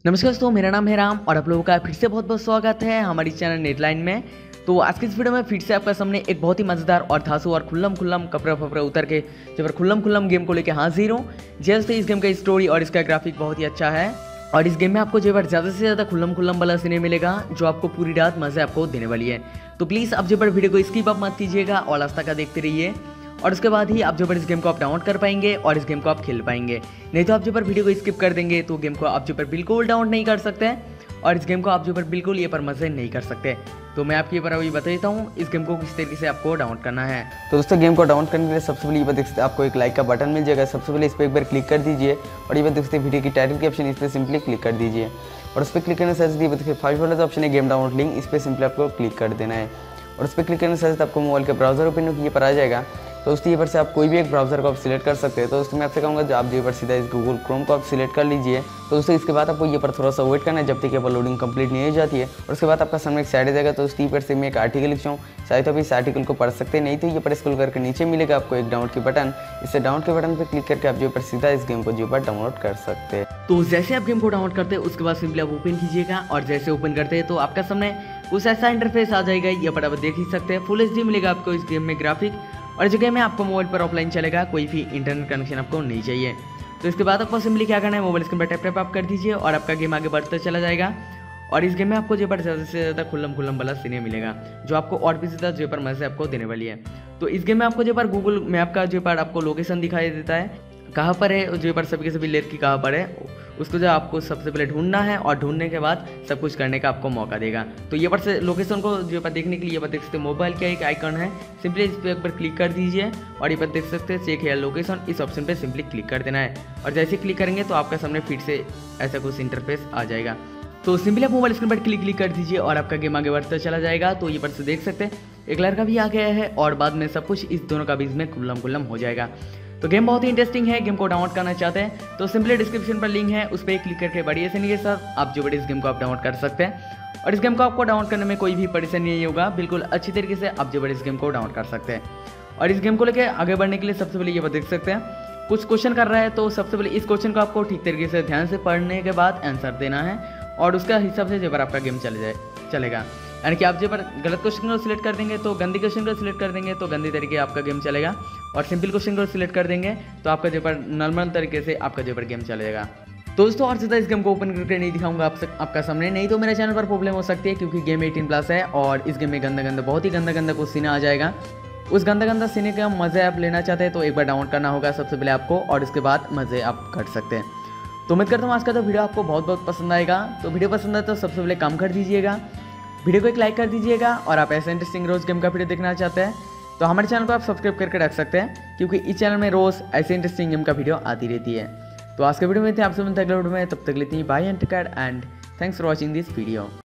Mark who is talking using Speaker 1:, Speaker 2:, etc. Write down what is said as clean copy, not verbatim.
Speaker 1: नमस्कार दोस्तों, मेरा नाम है राम और आप लोगों का फिर से बहुत बहुत स्वागत है हमारी चैनल नेटलाइन में। तो आज की इस वीडियो में फिर से आपका सामने एक बहुत ही मज़ेदार और धांसू और खुल्लम कपड़ा फपड़ा उतर के जब खुल्लम गेम को लेकर हाजिर हूँ। जैसे इस गेम का स्टोरी और इसका ग्राफिक बहुत ही अच्छा है और इस गेम में आपको जो है ज़्यादा से ज़्यादा खुल्लम वाला सीने मिलेगा जो आपको पूरी रात मज़े आपको देने वाली है। तो प्लीज़ आप जो वीडियो को स्किप आप मत कीजिएगा और लास्ट तक देखते रहिए और उसके बाद ही आप जो इस गेम को आप डाउनलोड कर पाएंगे और इस गेम को आप खेल पाएंगे। नहीं तो आप जो वीडियो को स्किप कर देंगे तो गेम को आप जो बिल्कुल डाउनलोड नहीं कर सकते और इस गेम को आप जो बिल्कुल ये पर मजे नहीं कर सकते। तो मैं आपके ऊपर अभी बता देता हूँ इस गेम को किस तरीके से आपको डाउनलोड करना है।
Speaker 2: तो दोस्तों गेम को डाउनलोड करने के लिए सबसे पहले ये देख सकते हैं आपको एक लाइक का बटन मिल जाएगा। सबसे पहले इस पर एक बार क्लिक कर दीजिए और ये देख सकते हैं वीडियो की टाइटल के ऑप्शन इस पर सिंपली क्लिक कर दीजिए और उस पर क्लिक करने से देखिए फर्स्ट वाला जो ऑप्शन है गेम डाउनलोड लिंक, इस पर सिंपली आपको क्लिक कर देना है और उस पर क्लिक करने से आपको मोबाइल के ब्राउजर ओपन ये पर आ जाएगा। तो दोस्तों ये पर से आप कोई भी एक ब्राउजर को आप सिलेक्ट कर सकते हैं। तो दोस्तों मैं आपसे कहूँगा जो आप ये पर सीधा इस गूगल क्रोम को आप सिलेक्ट कर लीजिए। तो दोस्तों इसके बाद आपको ये पर थोड़ा सा वेट करना है जब तक ये पर लोडिंग कंप्लीट नहीं हो जाती है और उसके बाद आपका सामने एक साइड आ जाएगा। तो दोस्तों ये पर से मैं एक आर्टिकल लिखता हूँ, चाहे तो आप इस आर्टिकल को पढ़ सकते हैं, नहीं तो ये पर स्क्रॉल करके नीचे मिलेगा आपको एक डाउनलोड की बटन। इससे डाउनलोड के बटन पर क्लिक करके आप जो पर सीधा इस गेम को जो पर डाउनलोड कर सकते हैं।
Speaker 1: तो जैसे आप गेम को डाउनलोड करते हैं उसके बाद सिंपली आप ओपन कीजिएगा और जैसे ओपन करते हैं तो आपका सामने कुछ ऐसा इंटरफेस आ जाएगा। ये पर आप देख ही सकते हैं फुल HD मिलेगा आपको इस गेम में ग्राफिक और जो गेम है आपको मोबाइल पर ऑफलाइन चलेगा, कोई भी इंटरनेट कनेक्शन आपको नहीं चाहिए। तो इसके बाद आपको सिंपली क्या करना है, मोबाइल स्क्रीन पर टैप आप कर दीजिए और आपका गेम आगे बढ़ता चला जाएगा और इस गेम में आपको जो पर ज़्यादा से ज़्यादा खुल्लम वाला सीने मिलेगा जो आपको और भी ज़्यादा जो पर मज़े आपको देने वाली है। तो इस गेम में आपको जो पर गूगल मैप का जो पर आपको लोकेशन दिखाई देता है कहाँ पर है, जो पर सभी के सभी लेक की कहाँ पर है, उसको जो आपको सबसे पहले ढूंढना है और ढूंढने के बाद सब कुछ करने का आपको मौका देगा। तो ये पर से लोकेशन को जो पर देखने के लिए ये पर देख सकते हैं मोबाइल का एक आइकन है, सिंपली इस पर एक बार क्लिक कर दीजिए और ये पर देख सकते हैं चेक हेयर लोकेशन, इस ऑप्शन पे सिंपली क्लिक कर देना है और जैसे क्लिक करेंगे तो आपका सामने फिर से ऐसा कुछ इंटरफेस आ जाएगा। तो सिंपली आप मोबाइल स्क्रीन पर क्लिक कर दीजिए और आपका गेम आगे बढ़ता चला जाएगा। तो ये पर से देख सकते हैं एक लड़का भी आ गया है और बाद में सब कुछ इस दोनों का बीच में खुल्लम हो जाएगा। तो गेम बहुत ही इंटरेस्टिंग है। गेम को डाउनलोड करना चाहते हैं तो सिंपली डिस्क्रिप्शन पर लिंक है, उस पर क्लिक करके बढ़िया से नहीं सर आप जो बड़े इस गेम को आप डाउनलोड कर सकते हैं और इस गेम को आपको डाउनलोड करने में कोई भी परेशानी नहीं होगा, बिल्कुल अच्छी तरीके से आप जो बड़े इस गेम को डाउनलोड कर सकते हैं। और इस गेम को लेकर आगे बढ़ने के लिए सबसे पहले ये देख सकते हैं कुछ क्वेश्चन कर रहा है। तो सबसे पहले इस क्वेश्चन को आपको ठीक तरीके से ध्यान से पढ़ने के बाद आंसर देना है और उसका हिसाब से जो पर आपका गेम चलेगा। यानी कि आप जो पर गलत क्वेश्चन को सिलेक्ट कर देंगे तो गंदी क्वेश्चन को सिलेक्ट कर देंगे तो गंदी तरीके आपका गेम चलेगा और सिंपल क्वेश्चन को सिलेक्ट कर देंगे तो आपका जो पर नॉर्मल तरीके से आपका जो पर गेम चलेगा। तो दोस्तों और ज़्यादा इस गेम को ओपन करके नहीं दिखाऊंगा आपका सामने, नहीं तो मेरे चैनल पर प्रॉब्लम हो सकती है क्योंकि गेम 18+ है और इस गेम में गंदा बहुत ही गंदा कुछ सीना आ जाएगा। उस गंदा सीने का मज़े आप लेना चाहते हैं तो एक बार डाउनलोड करना होगा सबसे पहले आपको और इसके बाद मज़े आप कर सकते हैं। तो उम्मीद करता हूँ आज का तो वीडियो आपको बहुत पसंद आएगा। तो वीडियो पसंद आए तो सबसे पहले काम कर दीजिएगा, वीडियो को एक लाइक कर दीजिएगा और आप ऐसे इंटरेस्टिंग रोज़ गेम का वीडियो देखना चाहते हैं तो हमारे चैनल को आप सब्सक्राइब करके रख सकते हैं क्योंकि इस चैनल में रोज़ ऐसे इंटरेस्टिंग गेम का वीडियो आती रहती है। तो आज के वीडियो में थे, आपसे मिलते हैं अगले वीडियो में, तब तक लेते हैं bye and take care and thanks for watching this video.